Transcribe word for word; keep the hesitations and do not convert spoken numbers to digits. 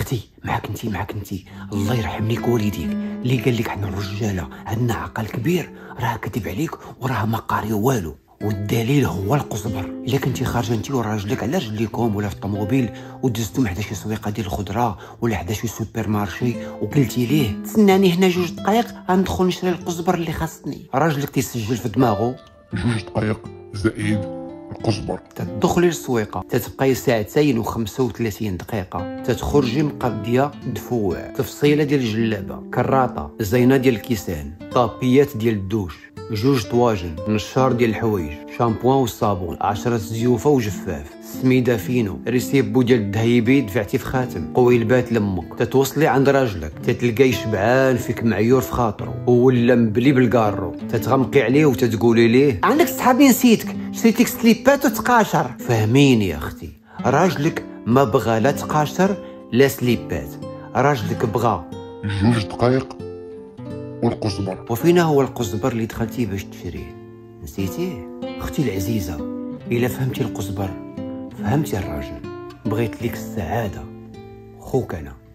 اختي معاك انتي معاك انتي الله يرحم ليك والديك اللي قال لك حنا الرجاله عندنا عقل كبير، راه كذب عليك وراه ما قاري والو، والدليل هو القزبر. الا كنتي خارجه انتي وراجلك على رجليكم ولا في الطوموبيل ودزتم حدا شي سويقه ديال الخضره ولا حدا شي سوبر مارشي وقلتي ليه تسناني هنا جوج دقائق غندخل نشري القزبر اللي خاصني، راجلك تيسجل في دماغه جوج دقائق زائد القزبر. تدخلي للسويقه تتبقاي ساعتين وخمسة وثلاثين دقيقه، تتخرجي مقضيه دفوع، تفصيله ديال الجلابه، كراطه، زينه ديال الكيسان، طابيات ديال الدوش، جوج طواجن، نشار ديال الحوايج، شامبوان والصابون، عشرة زيوفه وجفاف، سميده فينو، ريسيبو ديال الذهيبي دفعتي في خاتم، قويلبات لامك، تتوصلي عند راجلك تتلقاي شبعان فيك معيور في خاطرو ولا مبلي بالكارو، تتغمقي عليه وتتقولي ليه عندك صحابي نسيتك شريتيك سليبات وتقاشر. فهميني يا اختي، راجلك ما بغى لا تقاشر لا سليبات، راجلك بغى جوج دقائق والقزبر. وفينا هو القزبر اللي دخلتيه باش تشريه؟ نسيتيه؟ اختي العزيزه، الا فهمتي القزبر فهمتي الراجل، بغيت لك السعاده. خوك انا.